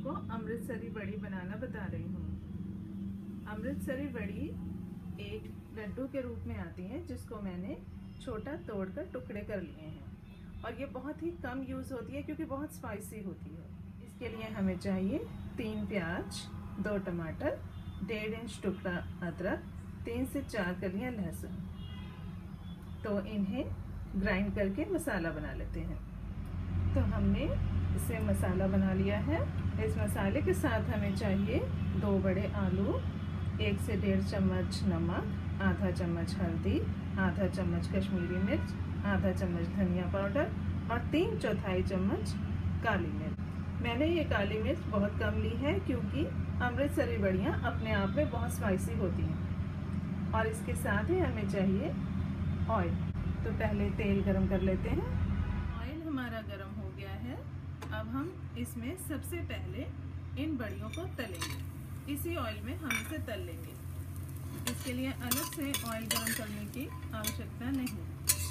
आपको अमृतसरी बड़ी बनाना बता रही हूँ। अमृतसरी बड़ी एक लड्डू के रूप में आती है, जिसको मैंने छोटा तोड़कर टुकड़े कर लिए हैं और ये बहुत ही कम यूज़ होती है क्योंकि बहुत स्पाइसी होती है। इसके लिए हमें चाहिए 3 प्याज, 2 टमाटर, 1.5 इंच टुकड़ा अदरक, 3 से 4 कलियां लहसुन। तो इन्हें ग्राइंड करके मसाला बना लेते हैं। तो हमने इसे मसाला बना लिया है। इस मसाले के साथ हमें चाहिए 2 बड़े आलू, 1 से 1.5 चम्मच नमक, आधा चम्मच हल्दी, आधा चम्मच कश्मीरी मिर्च, आधा चम्मच धनिया पाउडर और 3/4 चम्मच काली मिर्च। मैंने ये काली मिर्च बहुत कम ली है क्योंकि अमृतसरी बड़ियाँ अपने आप में बहुत स्पाइसी होती हैं। और इसके साथ ही हमें चाहिए ऑयल। तो पहले तेल गरम कर लेते हैं। ऑयल हमारा गरम हो गया है। अब हम इसमें सबसे पहले इन बड़ियों को तलेंगे। इसी ऑयल में हम इसे तल लेंगे। इसके लिए अलग से ऑयल गरम करने की आवश्यकता नहीं।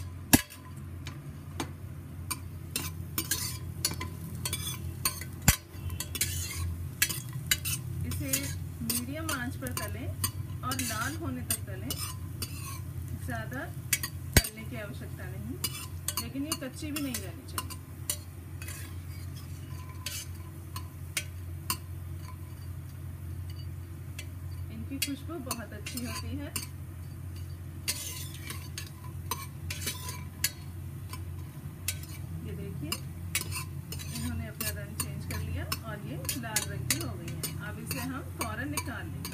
इसे मीडियम आंच पर तलें और लाल होने तक तलें। ज़्यादा तलने की आवश्यकता नहीं, लेकिन ये कच्ची भी नहीं रहनी चाहिए। इनकी खुशबू बहुत अच्छी होती है। ये देखिए, इन्होंने अपना रंग चेंज कर लिया और ये लाल रंग की हो गई है। अब इसे हम फौरन निकाल लेंगे।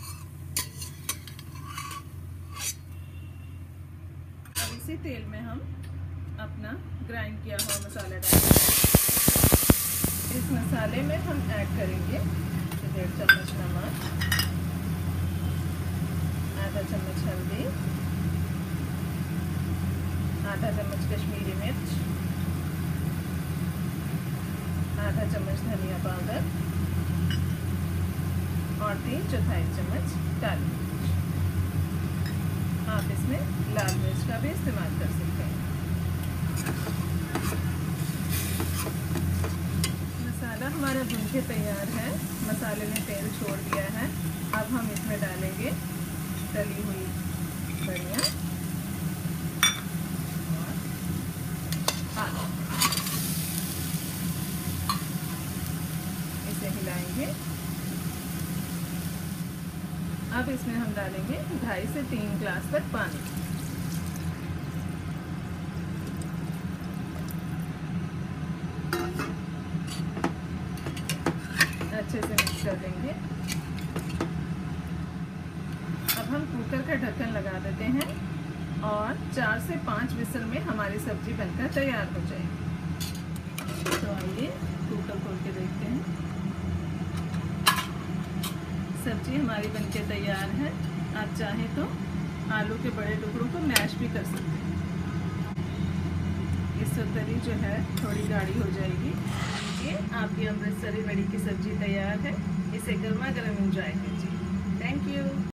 अब इसी तेल में हम अपना ग्राइंड किया हुआ मसाला डालेंगे। इस मसाले में हम ऐड करेंगे 1.5 चम्मच नमक, आधा चम्मच हल्दी, आधा चम्मच कश्मीरी मिर्च, आधा चम्मच धनिया पाउडर और 3/4 चम्मच काली मिर्च। आप इसमें लाल मिर्च का भी इस्तेमाल कर सकते हैं। मसाला हमारा भून के तैयार है। मसाले ने तेल छोड़ दिया है। अब हम इसमें डालेंगे तली हुई बड़ियाँ और आलू। इसे हिलाएंगे। अब इसमें हम डालेंगे 2.5 से 3 ग्लास तक पानी। अच्छे से मिक्स कर देंगे। अब हम कुकर का ढक्कन लगा देते हैं और 4 से 5 विसल में हमारी सब्जी बनकर तैयार हो जाएगी। तो आइए कुकर खोल के देखते हैं। सब्जी हमारी बनके तैयार है। आप चाहें तो आलू के बड़े टुकड़ों को मैश भी कर सकते हैं। इस तरी जो है थोड़ी गाढ़ी हो जाएगी। ये आपकी अमृतसरी बड़ी की सब्जी तैयार है। इसे गर्मा गर्म एंजॉय कीजिए। Thank you.